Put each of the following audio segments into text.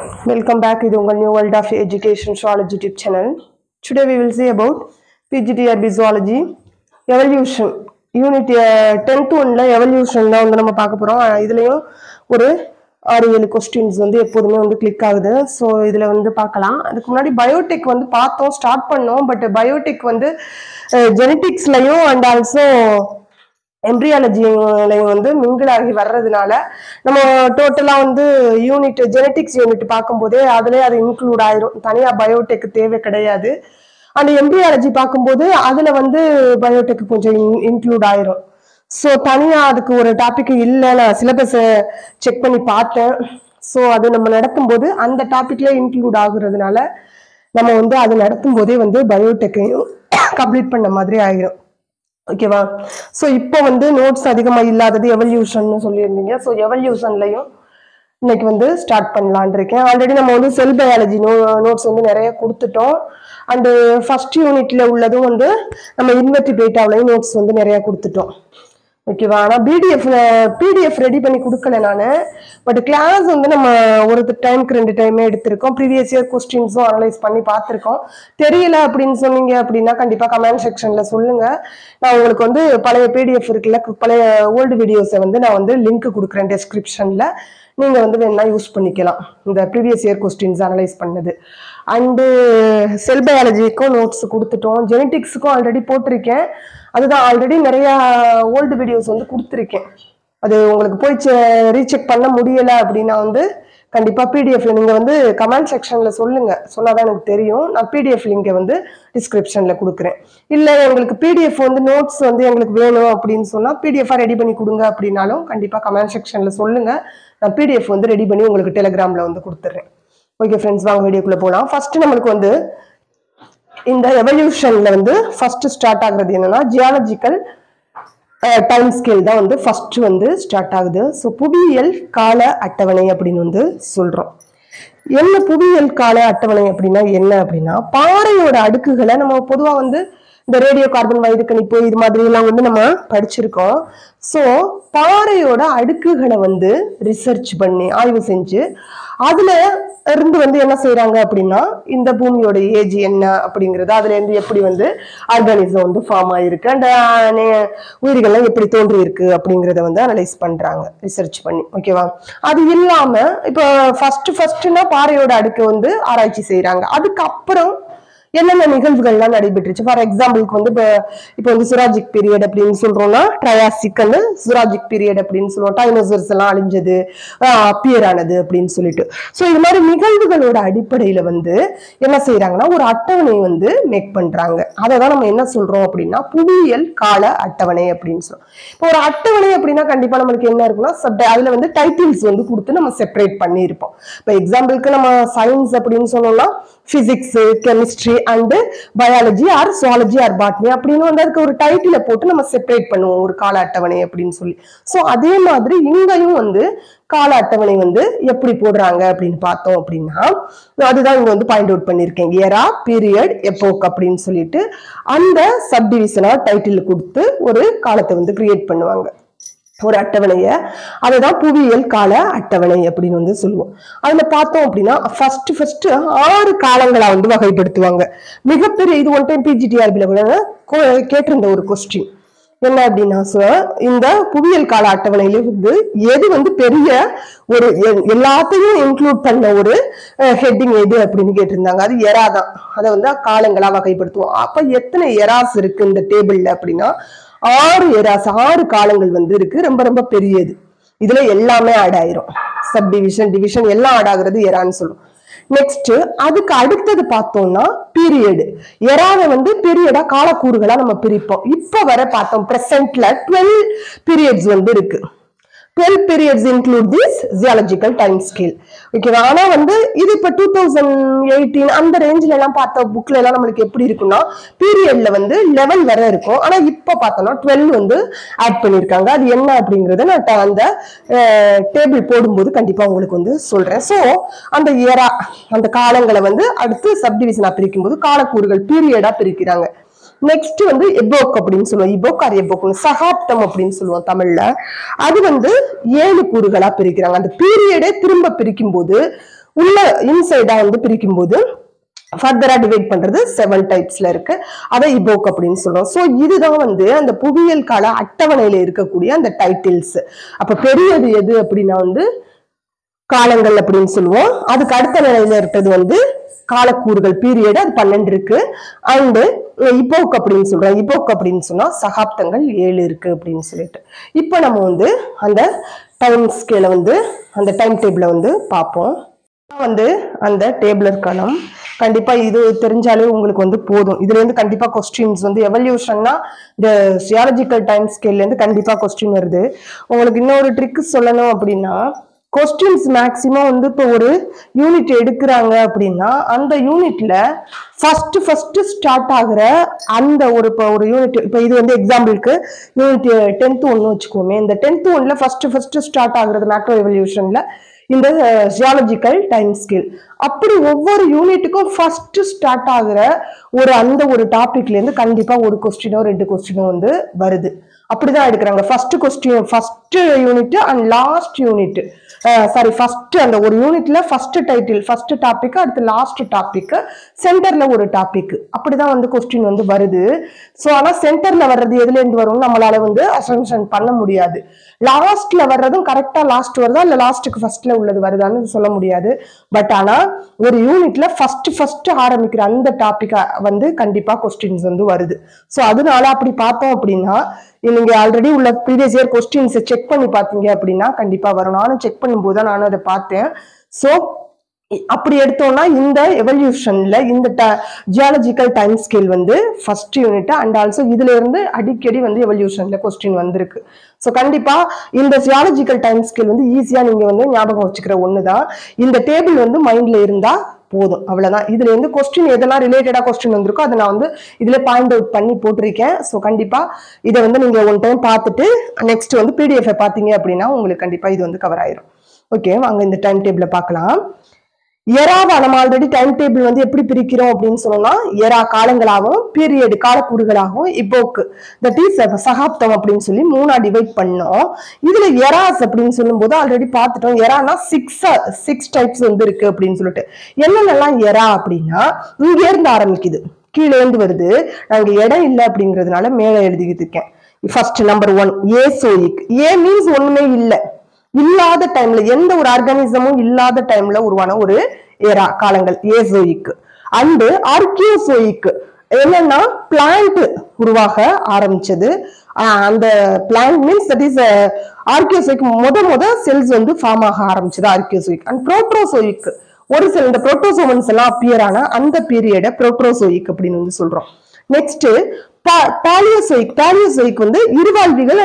Welcome back to the New World of Education Zoology YouTube channel. Today we will see about PGTRB Zoology Evolution Unit 10th one Evolution தான் வந்து நம்ம பார்க்க போறோம். இதுலயும் ஒரு 6-7 questions வந்து எப்பவுமே வந்து கிளிக் ஆகுது. சோ இதுல வந்து பார்க்கலாம். அதுக்கு முன்னாடி பயோடெக் வந்து பார்த்தோம், ஸ்டார்ட் பண்ணோம். பட் பயோடெக் வந்து ஜெனடிக்ஸ்லயும் அண்ட் ஆல்சோ எம்பிரியாலஜிலையும் வந்து மிங்கிள் ஆகி வர்றதுனால நம்ம டோட்டலா வந்து யூனிட் ஜெனடிக்ஸ் யூனிட் பார்க்கும்போதே அதுலயே அது இன்க்ளூட் ஆயிரும். தனியா பயோடெக் தேவை கிடையாது. அந்த எம்பிரியாலஜி பார்க்கும்போது அதுல வந்து பயோடெக் கொஞ்சம் இன்க்ளூட் ஆயிரும். ஸோ தனியா அதுக்கு ஒரு டாபிக் இல்லை. நான் சிலபஸ் செக் பண்ணி பார்த்தேன். ஸோ அது நம்ம நடத்தும் போது அந்த டாபிக்ல இன்க்ளூட் ஆகுறதுனால நம்ம வந்து அது நடத்தும் போதே வந்து பயோடெக்கையும் கம்ப்ளீட் பண்ண மாதிரி ஆகிடும். ஓகேவா? ஸோ இப்போ வந்து நோட்ஸ் அதிகமாக இல்லாதது எவல்யூஷன் சொல்லியிருந்தீங்க. ஸோ எவல்யூஷன்லையும் இன்னைக்கு வந்து ஸ்டார்ட் பண்ணலான் இருக்கேன். ஆல்ரெடி நம்ம வந்து செல் பயாலஜி நோட்ஸ் வந்து நிறைய கொடுத்துட்டோம். அண்டு ஃபர்ஸ்ட் யூனிட்ல உள்ளதும் வந்து நம்ம இன்வெர்டிபிரேட்டாவிலையும் நோட்ஸ் வந்து நிறைய கொடுத்துட்டோம். ஓகேவா? ஆனால் பிடிஎஃப் ரெடி பண்ணி கொடுக்கல நான். பட் கிளாஸ் வந்து நம்ம ஒரு டைமுக்கு 2 டைமே எடுத்திருக்கோம். ப்ரீவியஸ் இயர் கொஸ்டின்ஸும் அனலைஸ் பண்ணி பார்த்துருக்கோம். தெரியல அப்படின்னு சொன்னீங்க அப்படின்னா கண்டிப்பாக கமெண்ட் செக்ஷன்ல சொல்லுங்க. நான் உங்களுக்கு வந்து பழைய பிடிஎஃப் இருக்குல்ல, பழைய ஓல்டு வீடியோஸை வந்து நான் வந்து லிங்க் கொடுக்குறேன் டெஸ்கிரிப்ஷன்ல. நீங்க வந்து வேணா யூஸ் பண்ணிக்கலாம் இந்த ப்ரீவியஸ் இயர் கொஸ்டின்ஸ் அனலைஸ் பண்ணது. அண்டு செல் பயாலஜிக்கும் நோட்ஸ் கொடுத்துட்டோம். ஜெனடிக்ஸுக்கும் ஆல்ரெடி போட்டிருக்கேன். அதுதான் ஆல்ரெடி நிறைய ஓல்டு வீடியோஸ் வந்து கொடுத்துருக்கேன். அது உங்களுக்கு போய் ரீசெக் பண்ண முடியலை அப்படின்னா வந்து கண்டிப்பா பிடிஎஃப்ல நீங்க வந்து கமெண்ட் செக்ஷன்ல சொல்லுங்க. சொன்னாதான் எனக்கு தெரியும். நான் பிடிஎஃப் லிங்கை வந்து டிஸ்கிரிப்ஷன்ல கொடுக்குறேன். இல்ல உங்களுக்கு பிடிஎஃப் வந்து நோட்ஸ் வந்து எங்களுக்கு வேணும் அப்படின்னு சொன்னா பிடிஎஃபா ரெடி பண்ணி கொடுங்க அப்படின்னாலும் கண்டிப்பா கமெண்ட் செக்ஷன்ல சொல்லுங்க. நான் பிடிஎஃப் வந்து ரெடி பண்ணி உங்களுக்கு டெலிகிராம்ல வந்து கொடுத்துட்றேன். ஓகே ஃப்ரெண்ட்ஸ், வாங்க வீடியோக்குள்ள போகலாம். ஃபர்ஸ்ட் நம்மளுக்கு வந்து இந்த எவல்யூஷன்ல வந்து ஃபர்ஸ்ட் ஸ்டார்ட் ஆகுறது என்னன்னா ஜியாலஜிக்கல் டைம் ஸ்கேல் தான் வந்து ஃபர்ஸ்ட் வந்து ஸ்டார்ட் ஆகுது. ஸோ புவியியல் கால அட்டவணை அப்படின்னு வந்து சொல்றோம். என்ன புவியியல் கால அட்டவணை அப்படின்னா என்ன அப்படின்னா பாறையோட அடுக்குகளை நம்ம பொதுவா வந்து இந்த ரேடியோ கார்பன் வயது கணிப்பு இது மாதிரி எல்லாம் வந்து நம்ம படிச்சிருக்கோம். ஸோ பாறையோட அடுக்குகளை வந்து ரிசர்ச் பண்ணி ஆய்வு செஞ்சு அதுல இருந்து வந்து என்ன செய்யறாங்க அப்படின்னா இந்த பூமியோட ஏஜ் என்ன அப்படிங்கிறது, அதுல இருந்து எப்படி வந்து ஆர்கானிசம் வந்து ஃபார்ம் ஆயிருக்கு, அந்த உயிர்கள்லாம் எப்படி தோன்றி இருக்கு அப்படிங்கிறத வந்து அனலைஸ் பண்றாங்க ரிசர்ச் பண்ணி. ஓகேவா? அது இல்லாம இப்போ ஃபர்ஸ்ட்னா பாறையோட அடுக்கு வந்து ஆராய்ச்சி செய்யறாங்க. அதுக்கப்புறம் என்னென்ன நிகழ்வுகள்லாம் நடைபெற்றுச்சு. ஃபார் எக்ஸாம்பிளுக்கு வந்து இப்போ வந்து சுராஜிக் பீரியட் அப்படின்னு சொல்றோம்னா ட்ரையாசிக் வந்து சுராஜிக் பீரியட் அப்படின்னு சொல்லுவோம். டைனோசர்ஸ் எல்லாம் அழிஞ்சது, அப்பியர் ஆனது அப்படின்னு சொல்லிட்டு. ஸோ இது மாதிரி நிகழ்வுகளோட அடிப்படையில வந்து என்ன செய்யறாங்கன்னா ஒரு அட்டவணை வந்து மேக் பண்றாங்க. அதை தான் நம்ம என்ன சொல்றோம் அப்படின்னா புவியியல் கால அட்டவணை அப்படின்னு சொல்றோம். இப்போ ஒரு அட்டவணை அப்படின்னா கண்டிப்பா நம்மளுக்கு என்ன இருக்குன்னா அதுல வந்து டைட்டில்ஸ் வந்து கொடுத்து நம்ம செப்பரேட் பண்ணியிருப்போம். இப்போ எக்ஸாம்பிளுக்கு நம்ம சயின்ஸ் அப்படின்னு சொன்னோம்னா physics, chemistry and biology or zoology or botany அப்படின்னு வந்து அதுக்கு ஒரு டைட்டில போட்டு நம்ம செப்பரேட் பண்ணுவோம் ஒரு கால அட்டவணை அப்படின்னு சொல்லி. ஸோ அதே மாதிரி இங்கேயும் வந்து கால அட்டவணை வந்து எப்படி போடுறாங்க அப்படின்னு பார்த்தோம் அப்படின்னா அதுதான் இங்க வந்து பாயிண்ட் அவுட் பண்ணியிருக்கேன். எரா, பீரியட், எபோக் அப்படின்னு சொல்லிட்டு அந்த சப்டிவிஷனா டைட்டில் கொடுத்து ஒரு காலத்தை வந்து கிரியேட் பண்ணுவாங்க, ஒரு அட்டவணைய. அதுதான் புவியியல் கால அட்டவணை அப்படின்னு வந்து சொல்லுவோம். அதுல பார்த்தோம் அப்படின்னா ஃபர்ஸ்ட் 6 காலங்களா வந்து வகைப்படுத்துவாங்க. மிகப்பெரிய இது ஒன் டைம் பிஜிடிஆர்பில கூட கேட்டிருந்த ஒரு கொஸ்டின் என்ன அப்படின்னா இந்த புவியியல் கால அட்டவணையில வந்து எது வந்து பெரிய ஒரு எல்லாத்தையும் இன்க்ளூட் பண்ண ஒரு ஹெட்டிங் எது அப்படின்னு கேட்டிருந்தாங்க. அது எரா தான். அதை வந்து காலங்களா வகைப்படுத்துவோம். அப்ப எத்தனை எராஸ் இருக்கு இந்த டேபிள்ல அப்படின்னா 6 எராஸ், 6 காலங்கள் வந்து இருக்கு. ரொம்ப ரொம்ப பெரியது. இதுல எல்லாமே ஆட் ஆயிரும். சப்டிவிஷன், டிவிஷன் எல்லாம் ஆட் ஆகுறது எரான்னு சொல்லுவோம். நெக்ஸ்ட் அதுக்கு அடுத்தது பார்த்தோம்னா பீரியடு. எராவை வந்து பீரியடா காலக்கூறுகளா நம்ம பிரிப்போம். இப்ப வர பார்த்தோம் பிரசன்ட்ல 12 பீரியட்ஸ் வந்து இருக்கு. 12 periods include this geological time scale. ஓகேவா? ஆனா வந்து இது இப்ப 2018 அந்த ரேஞ்சில எல்லாம் பார்த்த புக்ல எல்லாம் நம்மளுக்கு எப்படி இருக்குன்னா பீரியட்ல வந்து 11 வரை இருக்கும். ஆனா இப்ப பார்த்தோம்னா 12 வந்து ஆட் பண்ணிருக்காங்க. அது என்ன அப்படிங்கறத நான் அந்த டேபிள் போடும்போது கண்டிப்பா உங்களுக்கு வந்து சொல்றேன். சோ அந்த எரா அந்த காலங்களை வந்து அடுத்து சப்டிவிஷனா பிரிக்கும் போது காலக்கூறுகள் பீரியடா பிரிக்கிறாங்க. நெக்ஸ்ட் வந்து எபோக் அப்படின்னு சொல்லுவோம். இபோக் ஆர் எபோக் சகாப்தம் அப்படின்னு சொல்லுவோம் தமிழ்ல. அது வந்து 7 கூறுகளா பிரிக்கிறாங்க. அந்த பீரியடே திரும்ப பிரிக்கும் போது உள்ள இன்சைடா வந்து பிரிக்கும் போது ஃபர்தரா டிவைட் பண்றது 7 டைப்ஸ்ல இருக்கு. அதை இபோக் அப்படின்னு சொல்றோம். சோ இதுதான் வந்து அந்த புவியியல் கால அட்டவணையில இருக்கக்கூடிய அந்த டைட்டில்ஸ். அப்ப பெரியது எது அப்படின்னா வந்து காலங்கள் அப்படின்னு சொல்லுவோம். அதுக்கு அடுத்த நிலையில இருக்கிறது வந்து காலக்கூறுகள் பீரியட், அது 12 இருக்கு. அண்ட் இப்போக் அப்படின்னு சொல்றோம். இப்போக் அப்படின்னு சொன்னா சகாப்தங்கள் 7 இருக்கு அப்படின்னு சொல்லிட்டு. இப்ப நம்ம வந்து அந்த டைம் ஸ்கேல வந்து அந்த டைம் டேபிள வந்து பார்ப்போம். வந்து அந்த டேபிளர் காலம் கண்டிப்பா இது தெரிஞ்சாலே உங்களுக்கு வந்து போதும். இதுல இருந்து கண்டிப்பா கொஸ்டின்ஸ் வந்து எவல்யூஷன்னா இந்த ஜியாலஜிக்கல் டைம் ஸ்கேல்ல இருந்து கண்டிப்பா கொஸ்டின் வருது. உங்களுக்கு இன்னொரு ட்ரிக் சொல்லணும் அப்படின்னா, கொஸ்டின்ஸ் மேக்சிமம் வந்து இப்போ ஒரு யூனிட் எடுக்கிறாங்க அப்படின்னா அந்த யூனிட்ல ஃபர்ஸ்ட் ஸ்டார்ட் ஆகுற அந்த ஒரு யூனிட், இப்போ இது வந்து எக்ஸாம்பிளுக்கு யூனிட் 10th 1 வச்சுக்கோமே. இந்த 10th 1ல ஃபர்ஸ்ட் ஸ்டார்ட் ஆகுறது மேக்ரோ எவல்யூஷன்ல இந்த ஜியாலஜிக்கல் டைம் ஸ்கேல். அப்படி ஒவ்வொரு யூனிட்டுக்கும் ஃபர்ஸ்ட் ஸ்டார்ட் ஆகுற ஒரு டாபிக்ல இருந்து கண்டிப்பா ஒரு கொஸ்டினோ 2 கொஸ்டினோ வந்து வருது. அப்படிதான் எடுக்கிறாங்க. First unit and last unit, first அந்த ஒரு யூனிட்ல ஃபர்ஸ்ட் டைட்டில் ஃபர்ஸ்ட் டாபிக், அடுத்து லாஸ்ட் டாபிக், சென்டர்ல ஒரு டாபிக், அப்படிதான் வந்து கொஸ்டின் வந்து வருது. ஸோ ஆனா சென்டர்ல வர்றது எதுல இருந்து வரும்னு நம்மளால வந்து அசம்ஷன் பண்ண முடியாது. லாஸ்ட்ல வர்றதும் கரெக்டா லாஸ்ட் வருதா இல்ல லாஸ்ட்டுக்கு ஃபர்ஸ்ட்ல உள்ளது வருதான்னு சொல்ல முடியாது. பட் ஆனா ஒரு யூனிட்ல ஃபர்ஸ்ட் ஆரம்பிக்கிற அந்த டாபிக் வந்து கண்டிப்பா கொஸ்டின்ஸ் வந்து வருது. ஸோ அதனால அப்படி பார்த்தோம் அப்படின்னா நீங்க ஆல்ரெடி உள்ள ப்ரீவியஸ் இயர் கொஸ்டின்ஸ் செக் பண்ணி பார்த்தீங்க அப்படின்னா கண்டிப்பா வரும். நானும் செக் பண்ணும்போது தான் நானும் அதை பார்த்தேன். ஸோ அப்படி எடுத்தோம்னா இந்த எவல்யூஷன்ல இந்த ஜியாலஜிக்கல் டைம் ஸ்கேல் வந்து ஃபர்ஸ்ட் யூனிட் அண்ட் ஆல்சோ இதுல இருந்து அடிக்கடி வந்து எவல்யூஷன்ல கொஸ்டின் வந்திருக்கு. ஸோ கண்டிப்பா இந்த ஜியாலஜிக்கல் டைம் ஸ்கேல் வந்து ஈஸியா நீங்க வந்து ஞாபகம் வச்சுக்கிற ஒண்ணுதான். இந்த டேபிள் வந்து மைண்ட்ல இருந்தா போதும், அவ்வளவுதான். இதுல இருந்து கொஸ்டின் எதெல்லாம் ரிலேட்டடா கொஸ்டின் வந்திருக்கோ அதை நான் வந்து இதுல பாயிண்ட் அவுட் பண்ணி போட்டிருக்கேன். ஸோ கண்டிப்பா இதை வந்து நீங்க ஒன் டைம் பார்த்துட்டு நெக்ஸ்ட் வந்து பிடிஎஃப் பாத்தீங்க அப்படின்னா உங்களுக்கு கண்டிப்பா இது வந்து கவர் ஆயிரும். ஓகே, வாங்க இந்த டைம் டேபிள பார்க்கலாம். எராவா நம்ம ஆல்ரெடி டைம் டேபிள் வந்து எப்படி பிரிக்கிறோம் அப்படின்னு சொன்னோம்னா எரா காலங்களாகவும் பீரியட் காலக்கூறுகளாகவும் இப்போக்கு தட் இஸ் சகாப்தம் அப்படின்னு சொல்லி 3ஆ டிவைட் பண்ணோம். இதுல எராஸ் அப்படின்னு சொல்லும் போது ஆல்ரெடி பார்த்துட்டோம். எரானா 6 டைப்ஸ் வந்து இருக்கு அப்படின்னு சொல்லிட்டு. என்னென்னலாம் எரா அப்படின்னா இங்க இருந்து ஆரம்பிக்குது, கீழே இருந்து வருது. நாங்க இடம் இல்லை அப்படிங்கிறதுனால மேல எழுதிக்கிட்டு இருக்கேன். First number 1 Azoic. A means ஒண்ணுமே இல்லை, இல்லாத டைம்ல எந்த ஒரு ஆர்கானிசமும் இல்லாத டைம்ல உருவான ஒரு ஏரா காலங்கள் ஏசோயிக். அண்ட் ஆர்கியோசோயிக் என்னன்னா பிளான்ட் உருவாக ஆரம்பிச்சது. அந்த plant means that is Archaeozoic முத செல்ஸ் வந்து ஃபார்ம் ஆக ஆரம்பிச்சது ஆர்கியோசோயிக். அண்ட் புரோட்ரோசோயிக் ஒரு சில இந்த புரோட்டோசோவன்ஸ் எல்லாம் அப்பியர் ஆன அந்த பீரியட புரோட்ரோசோயிக் அப்படின்னு வந்து சொல்றோம். நெக்ஸ்ட் பாலியோசோயிக் வந்து இருவாழ்விகள்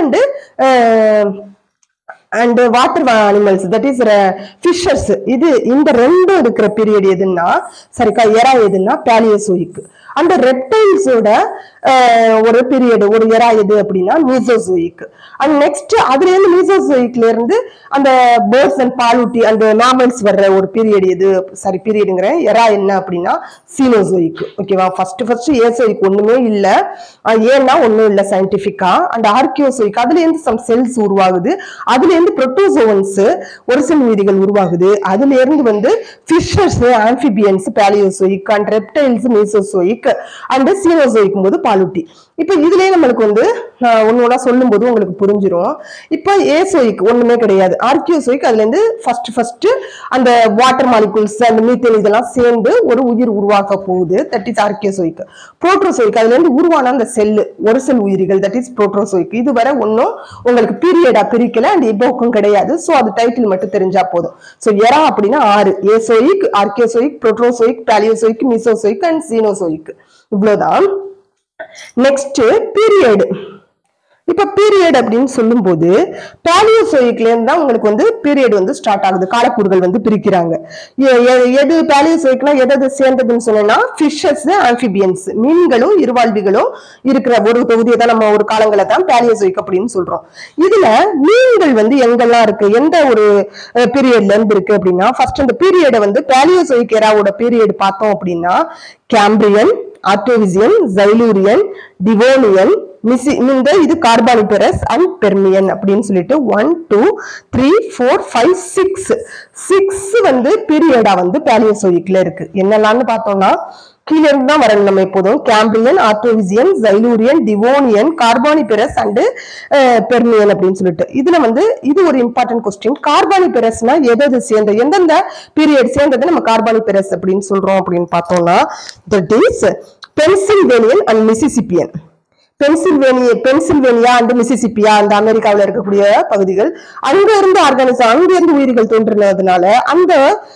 and water animals that is fishers. இது இந்த ரெண்டும் இருக்கிற பீரியட் எதுன்னா எரா எதுன்னா பாலியோசோயிக். அந்த ரெப்டைல்ஸோட ஒரு பீரியட் ஒரு எரா எது அப்படின்னா மீசோசோயிக். அண்ட் நெக்ஸ்ட் அதுல இருந்து மீசோசோயிக்ல இருந்து அந்த பேர்ட்ஸ் அண்ட் பாலூட்டி அந்த மேமல்ஸ் வர்ற ஒரு பீரியட் எது பீரியடுங்கிற எரா என்ன அப்படின்னா சீனோசோயிக். ஓகேவா, ஃபர்ஸ்ட் ஏசோயிக் ஒண்ணுமே இல்லை, ஏன்னா ஒண்ணும் இல்லை சயின்டிபிக்கா. அண்ட் ஆர்கியோசோயிக் அதுல இருந்து சம் செல்ஸ் உருவாகுது, அதுல இருந்து புரோட்டோசோவன்ஸ் ஒரு சில உயிரிகள் உருவாகுது, அதுல இருந்து வந்து fishers amphibians Palaeozoic and reptiles Mesozoic and Cenozoic போது பாலூட்டி. இப்ப இதுலயே நம்மளுக்கு வந்து ஒன்னொன்னா சொல்லும் போது உங்களுக்கு புரிஞ்சிடும். இப்ப ஏசோயிக் ஒண்ணுமே கிடையாது, ஆர்கியோசோயிக் அதுல இருந்து ஃபர்ஸ்ட் அந்த வாட்டர் மாலிகூல்ஸ் அந்த மீத்தேன் இதெல்லாம் சேர்ந்து ஒரு உயிர் உருவாக்க போகுது, தட் இஸ் ஆர்கியோசோயிக். புரோட்ரோசோயிக் அதுல இருந்து உருவான அந்த செல் ஒரு செல் உயிரிகள் தட் இஸ் புரோட்ரோசோயிக். இதுவரை ஒன்னும் உங்களுக்கு பீரியடா பிரிக்கல அண்ட் இப்போக்கும் கிடையாது. சோ அது டைட்டில் மட்டும் தெரிஞ்சா போதும். சோ எரா அப்படின்னா 6: Azoic, Archaeozoic, Proterozoic, Palaeozoic, Mesozoic and Cenozoic. இவ்வளவுதான். Next period. இப்ப பீரியட் அப்படின்னு சொல்லும் போது பாலியோசோயிக்ல இருந்து தான் உங்களுக்கு வந்து பீரியட் வந்து ஸ்டார்ட் ஆகுது, காலக்கூறுகள் வந்து பிரிக்கிறாங்க. எது பாலியோசோயிக்னா எது சேர்ந்ததுன்னு சொன்னா ஃபிஷஸ் ஆம்பிபியன்ஸ் மீன்களும் இருவாழ்விகளும் இருக்கிற ஒரு தொகுதியை தான் நம்ம ஒரு காலங்களை தான் பாலியோசோயிக் அப்படின்னு சொல்றோம். இதுல மீன்கள் வந்து எங்கெல்லாம் இருக்கு, எந்த ஒரு பீரியட்ல இருந்து இருக்கு அப்படின்னா ஃபர்ஸ்ட் அந்த பீரியட வந்து பாலியோசோயிக் எராவோட பீரியட் பார்த்தோம் அப்படின்னா கேம்பிரியன், ஆர்டோவிசியன், சைலூரியன், டிவோனியன், இந்த இது கார்பானிபெரஸ் அண்ட் பெர்மியன் அப்படின்னு சொல்லிட்டு 1 2 3 4 5 6 வந்து பீரியடா வந்து பேலியோசோயிக்ல இருக்கு. என்னெல்லாம்னு பார்த்தோம்னா கீழே இருந்து தான் வரணும் நம்ம எப்போதும். Cambrian, Ordovician, Silurian, Devonian, Carboniferous and Permian அப்படின்னு சொல்லிட்டு. இதுல வந்து இது ஒரு இம்பார்ட்டன்ட் கொஸ்டின். கார்பானிபெரஸ்னா எது சேர்ந்த எந்தெந்த பீரியட் சேர்ந்தது நம்ம கார்பானிபெரஸ் அப்படின்னு சொல்றோம் அப்படின்னு பார்த்தோம்னா that is Pennsylvanian and Mississippian. Pennsylvania and Mississippi அந்த அமெரிக்காவில் இருக்கக்கூடிய பகுதிகள், அங்க இருந்து ஆர்கானிசம், அங்க இருந்து உயிர்கள் தோன்றினதுனால அந்த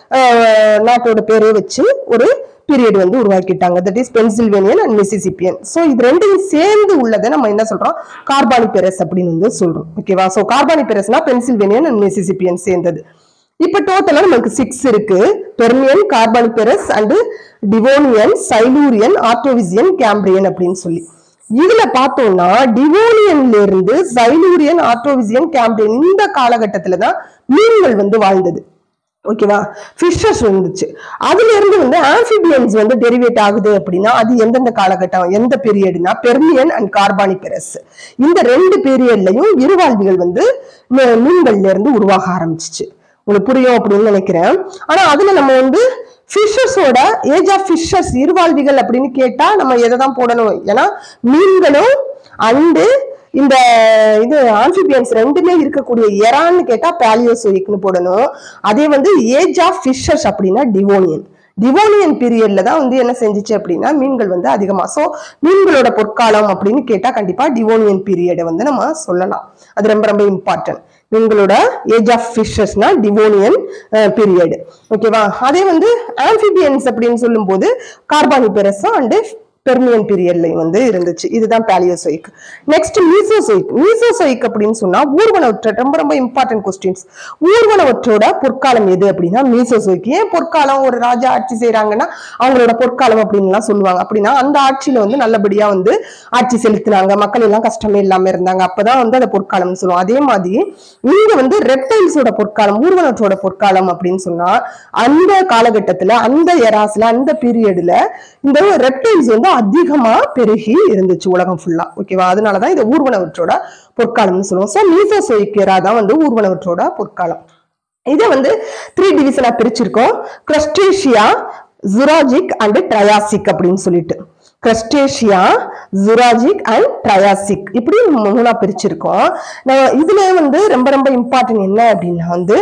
நாட்டோட பேரை வச்சு ஒரு பீரியட் வந்து உருவாக்கிட்டாங்க. That is Pennsylvanian and Mississippian. So இது ரெண்டையும் சேர்ந்து உள்ளதை நம்ம என்ன சொல்றோம், கார்பானிபெரஸ் அப்படின்னு வந்து சொல்றோம். ஓகேவா? சோ கார்பானிபெரஸ்னா பென்சில்வேனியன் அண்ட் மிசிசிப்பியன் சேர்ந்தது. இப்ப டோட்டலா நமக்கு 6 இருக்கு. Permian, Carboniferous and Devonian, Silurian, Ordovician, Cambrian அப்படின்னு சொல்லி. இதுல பார்த்தோம்னா டிவோனியன்ல இருந்து சைலூரியன், ஆர்டோவிசியன், கேம்பிரியன் இந்த காலகட்டத்துல தான் மீன்கள் வந்து வாழ்ந்தது. ஓகேவா? ஃபிஷஸ் வந்துச்சு. அதுல இருந்து வந்து ஆம்பிபியன்ஸ் வந்து டெரிவேட் ஆகுது அப்படின்னா அது எந்தெந்த காலகட்டம், எந்த பீரியட்னா பெர்மியன் அண்ட் கார்பானிபெரஸ். இந்த 2 பீரியட்லயும் இருவாழ்விகள் வந்து மீன்கள்ல இருந்து உருவாக ஆரம்பிச்சிச்சு. உங்களுக்கு புரியும் அப்படின்னு நினைக்கிறேன். ஆனா அதுல நம்ம வந்து ஃபிஷஸோட ஏஜ் ஆஃப் ஃபிஷஸ் இருவாழ்விகள் அப்படின்னு கேட்டா நம்ம எதை தான் போடணும்? ஏன்னா மீன்களும் அண்டு இந்த இது ஆம்பிபியன்ஸ் ரெண்டுமே இருக்கக்கூடிய எரான்னு கேட்டா பேலியோசோயிக்னு போடணும். அதே வந்து ஏஜ் ஆஃப் ஃபிஷஸ் அப்படின்னா டிவோனியன் பீரியட்ல தான் வந்து என்ன செஞ்சிச்சு அப்படின்னா மீன்கள் வந்து அதிகமா. சோ மீன்களோட பொற்காலம் அப்படின்னு கேட்டா கண்டிப்பா டிவோனியன் பீரியடை வந்து நம்ம சொல்லலாம். அது ரொம்ப ரொம்ப இம்பார்ட்டன்ட். மீன்களோட ஏஜ் ஆஃப் ஃபிஷஸ்னா டிவோனியன் பீரியட். ஓகேவா? அதே வந்து ஆம்பிபியன்ஸ் அப்படின்னு சொல்லும் போது கார்பானிபெரஸும் அண்ட் பெர்மியன் பீரியட்லயும் வந்து இருந்துச்சு. இதுதான் பேலியோசோயிக். நெக்ஸ்ட் மீசோசோயிக் அப்படின்னு சொன்னா ஊர்வனவற்ற ரொம்ப ரொம்ப இம்பார்ட்டன்ட் கொஸ்டின்ஸ். ஊர்வனவற்றோட பொற்காலம் எது அப்படின்னா மீசோசோயிக். ஏன் பொற்காலம்? ஒரு ராஜா ஆட்சி செய்யறாங்கன்னா அவங்களோட பொற்காலம் அப்படின்னு எல்லாம் சொல்லுவாங்க. அப்படின்னா அந்த ஆட்சியில வந்து நல்லபடியா வந்து ஆட்சி செலுத்தினாங்க, மக்கள் எல்லாம் கஷ்டமே இல்லாம இருந்தாங்க, அப்பதான் வந்து அதை பொற்காலம்னு சொல்லுவோம். அதே மாதிரி இங்க வந்து ரெப்டைல்ஸோட பொற்காலம், ஊர்வனவற்றோட பொற்காலம் அப்படின்னு சொன்னா அந்த காலகட்டத்துல, அந்த எராஸ்ல, அந்த பீரியட்ல இந்த ரெப்டைல்ஸ் வந்து அதிகமா பெருகி இருந்துச்சு உலகம் ஃபுல்லா. ஓகேவா? அதனாலதான் இந்த ஊர்வனவற்றோட பொற்காலம்னு சொல்லுவோம். சோ மீசோசோயிக் எரா தான் வந்து ஊர்வனவற்றோட பொற்காலம். இதை வந்து 3 டிவிஷனா பிரிச்சிருக்கோம். கிரஸ்டேஷியா, ஜுராசிக் அண்ட் ட்ரையாசிக் அப்படின்னு சொல்லிட்டு. கிரஸ்டேஷியா, ஜுராசிக் அண்ட் ட்ரையாசிக் இப்படி 3ஆ பிரிச்சிருக்கோம். இதுல வந்து ரொம்ப ரொம்ப இம்பார்ட்டன்ட் என்ன அப்படின்னா வந்து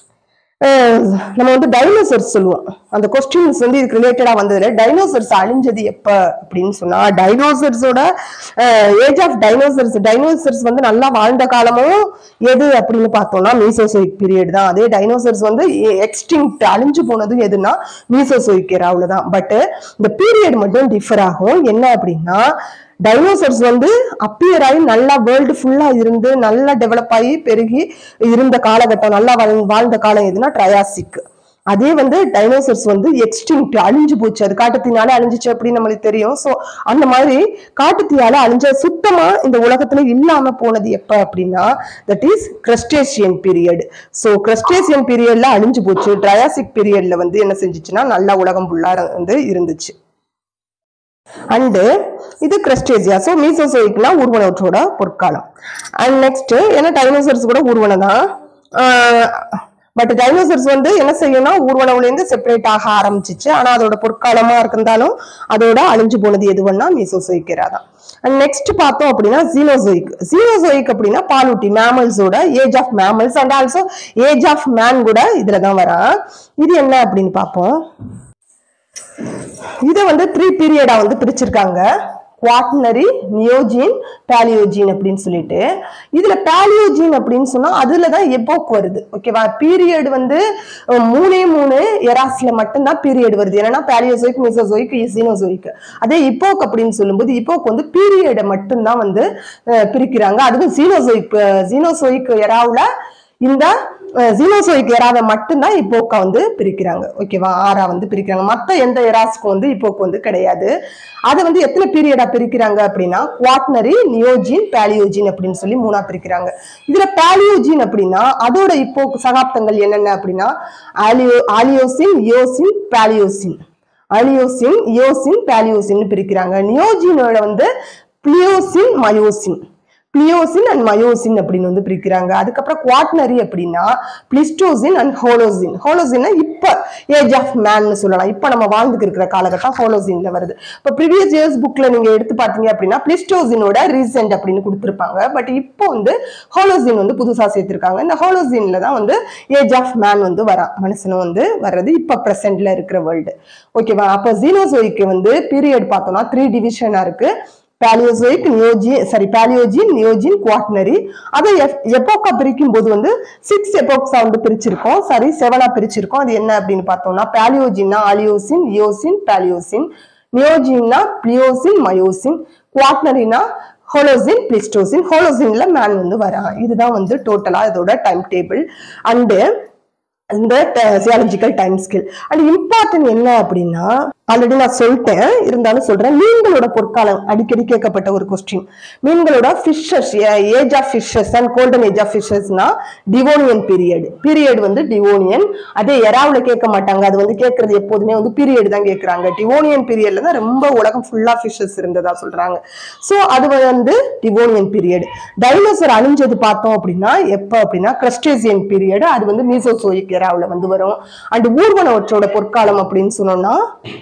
நம்ம வந்து டைனோசர்ஸ் சொல்லுவோம். அந்த கொஸ்டின்ஸ் வந்து இதுக்கு ரிலேட்டடா வந்ததுல டைனோசர்ஸ் அழிஞ்சது எப்ப அப்படின்னு சொன்னா டைனோசர்ஸோட ஏஜ் ஆஃப் டைனோசர்ஸ் வந்து நல்லா வாழ்ந்த காலமும் எது அப்படின்னு பார்த்தோம்னா மீசோசோயிக் பீரியட் தான். அதே டைனோசர்ஸ் வந்து எக்ஸ்டிங்க்ட் அழிஞ்சு போனது எதுனா மீசோசோயிக் எராவுல தான். பட் இந்த பீரியட் மட்டும் டிஃபர் ஆகும். என்ன அப்படின்னா டைனோசர்ஸ் வந்து அப்பியர் ஆகி நல்லா வேர்ல்டு ஃபுல்லா இருந்து நல்லா டெவலப் ஆகி பெருகி இருந்த காலகட்டம், நல்லா வாழ்ந்த காலம் எதுனா ட்ரையாசிக். அதே வந்து டைனோசர்ஸ் வந்து எக்ஸ்டிங்க்ட் அழிஞ்சு போச்சு, அது காட்டுத்தீனால அழிஞ்சிச்சு அப்படின்னு நம்மளுக்கு தெரியும். ஸோ அந்த மாதிரி காட்டுத்தீயால அழிஞ்ச சுத்தமா இந்த உலகத்துல இல்லாம போனது எப்ப அப்படின்னா that is Cretaceous period. So Cretaceous பீரியட்ல அழிஞ்சு போச்சு. ட்ரையாசிக் பீரியட்ல வந்து என்ன செஞ்சிச்சுன்னா நல்லா உலகம் ஃபுல்லா வந்து இருந்துச்சு. அண்ட் இது கிரஸ்டேசியா. சோ மீசோசோயிக்னா ஊர்வனவற்றோட பொற்காலம். அண்ட் நெக்ஸ்ட் ஏன்னா டைனோசர்ஸ் கூட ஊர்வனம் தான். பட் டைனோசர்ஸ் வந்து என்ன செய்யும்னா ஊர்வனவுல இருந்து செப்பரேட் ஆக ஆரம்பிச்சிச்சு. ஆனா அதோட பொற்காலமா இருந்தாலும் அதோட அழிஞ்சு போனது எதுவன்னா மீசோசோயிக் எரா தான். அண்ட் நெக்ஸ்ட் பார்த்தோம் அப்படின்னா ஜீனோசோயிக் அப்படின்னா பாலூட்டி மேமல்ஸோட age of mammals and also age of man கூட இதுலதான் வரா. இது என்ன அப்படின்னு பார்ப்போம். இதை வந்து 3 பீரியடா வந்து பிரிச்சிருக்காங்க. குவாட்டர்னரி, நியோஜீன், பேலியோஜீன் அப்படின்னு சொல்லிட்டு. இதுல பேலியோஜீன் அப்படின்னு சொன்னா அதுலதான் எபோக் வருது. ஓகேவா? பீரியட் வந்து 3 எராஸ்ல மட்டும்தான் பீரியட் வருது. என்னன்னா பேலியோசோயிக், மீசோசோயிக், ஜீனோசோயிக். அதே இப்போக் அப்படின்னு சொல்லும்போது இப்போக் வந்து பீரியடை மட்டும்தான் வந்து பிரிக்கிறாங்க. அதுவும் ஜீனோசோயிக் எராவுல இந்த ஜீனோசோயிக் எராவை மட்டும்தான் இப்போக்கா வந்து பிரிக்கிறாங்க. ஓகேவா? 6ஆ வந்து பிரிக்கிறாங்க. மத்த எந்த எராஸ்க்கும் வந்து இப்போக்கு வந்து கிடையாது. அதை வந்து எத்தனை பீரியடா பிரிக்கிறாங்க அப்படின்னா குவாட்டர்னரி, நியோஜீன், பேலியோஜீன் அப்படின்னு சொல்லி 3ஆ பிரிக்கிறாங்க. இதுல பேலியோஜீன் அப்படின்னா அதோட இப்போக்கு சகாப்தங்கள் என்னென்ன அப்படின்னா Oligocene, Eocene, Palaeocene. Oligocene, Eocene, Palaeocene பிரிக்கிறாங்க. நியோஜினோட வந்து Pliocene, Miocene, Pliocene and Miocene அப்படின்னு வந்து பிரிக்கிறாங்க. அதுக்கப்புறம் குவாட்னரி அப்படின்னா பிளிஸ்டோசின் அண்ட் ஹோலோசின். ஹோலோசின்னா இப்ப ஏஜ் ஆஃப் மேன்னு சொல்லலாம். இப்ப நம்ம வாழ்ந்துக்கு இருக்கிற காலகட்டம் ஹோலோசின்ல வருது. இப்போ ப்ரீவியஸ் இயர்ஸ் புக்ல நீங்க எடுத்து பார்த்தீங்க அப்படின்னா பிளிஸ்டோசினோட ரீசென்ட் அப்படின்னு கொடுத்துருப்பாங்க. பட் இப்போ வந்து ஹோலோசின் வந்து புதுசா சேர்த்திருக்காங்க. இந்த ஹோலோசின்ல தான் வந்து ஏஜ் ஆஃப் மேன் வந்து மனுஷனும் வந்து வர்றது இப்ப பிரசன்ட்ல இருக்கிற வேர்ல்டு. ஓகேவா? அப்போ ஜீனோசோயிக்கு வந்து பீரியட் பார்த்தோம்னா 3 டிவிஷனா இருக்கு. Palaeozoic, Palaeogene, Neogene, Quaternary. அதை எபோக்கா பிரிக்கும் போது வந்து 6 எபோக்ஸா வந்து பிரிச்சிருக்கோம். 7ஆ பிரிச்சிருக்கோம். அது என்ன அப்படின்னு பார்த்தோம்னா பேலியோஜின்னா அலியோசின், இயோசின், பேலியோசின். நியோஜின்னா பிளியோசின், மயோசின். குவாட்னரினா ஹோலோசின், பிளிஸ்டோசின். ஹோலோசின்ல மேன் வந்து வரான். இதுதான் வந்து டோட்டலா இதோட டைம் டேபிள் அண்ட் இந்த geological time scale. And important என்ன அப்படின்னா ஆல்ரெடி நான் சொல்லிட்டேன், இருந்தாலும் சொல்றேன். மீன்களோட பொற்காலம் அடிக்கடி கேட்கப்பட்ட ஒரு கொஸ்டின். மீன்களோட fishes, age of fishes and golden age of ஃபிஷஸ்னா டிவோனியன் பீரியட் வந்து டிவோனியன். அதே எராவுல கேட்க மாட்டாங்க. அது வந்து கேட்கறது எப்போதுமே வந்து பீரியட் தான் கேட்கறாங்க. டிவோனியன் பீரியட்ல தான் ரொம்ப உலகம் ஃபுல்லா ஃபிஷஸ் இருந்ததா சொல்றாங்க. சோ அது வந்து டிவோனியன் பீரியட். டைனோசர் அழிஞ்சது பார்த்தோம் அப்படின்னா எப்ப அப்படின்னா கிரஸ்டேசியன் பீரியட். அது வந்து மீசோசோயிக் எராவுல வந்து வரும். அண்ட் ஊர்வனவற்றோட பொற்காலம் அப்படின்னு சொன்னோம்னா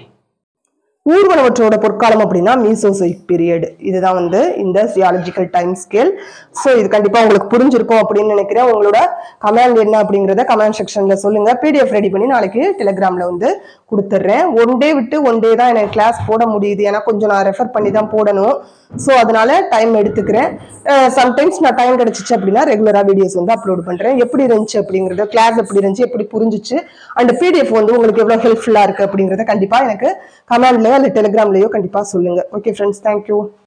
ஊர்வனவற்றோட பொற்காலம் அப்படின்னா மீசோசோயிக் பீரியட். இதுதான் வந்து இந்த ஜியாலஜிக்கல் டைம் ஸ்கேல். ஸோ இது கண்டிப்பா உங்களுக்கு புரிஞ்சிருக்கும் அப்படின்னு நினைக்கிறேன். உங்களோட கமெண்ட் என்ன அப்படிங்கிறத கமெண்ட் செக்ஷன்ல சொல்லுங்க. பிடிஎஃப் ரெடி பண்ணி நாளைக்கு டெலிகிராம்ல வந்து கொடுத்துட்றேன். ஒன் டே விட்டு ஒன் டே தான் எனக்கு கிளாஸ் போட முடியுது. ஏன்னா கொஞ்சம் நான் ரெஃபர் பண்ணி தான் போடணும். ஸோ அதனால டைம் எடுத்துக்கிறேன். சம்டைம்ஸ் நான் டைம் கிடைச்சிச்சு அப்படின்னா ரெகுலரா வீடியோஸ் வந்து அப்லோட் பண்றேன். எப்படி இருந்துச்சு அப்படிங்கிறது, கிளாஸ் எப்படி இருந்துச்சு, எப்படி புரிஞ்சிச்சு, அண்ட் பிடிஎஃப் வந்து உங்களுக்கு எவ்வளவு ஹெல்ப்ஃபுல்லா இருக்கு அப்படிங்கிறத கண்டிப்பா எனக்கு கமெண்ட்லயோ அல்ல டெலிகிராம்லயோ கண்டிப்பா சொல்லுங்க. Okay friends, thank you.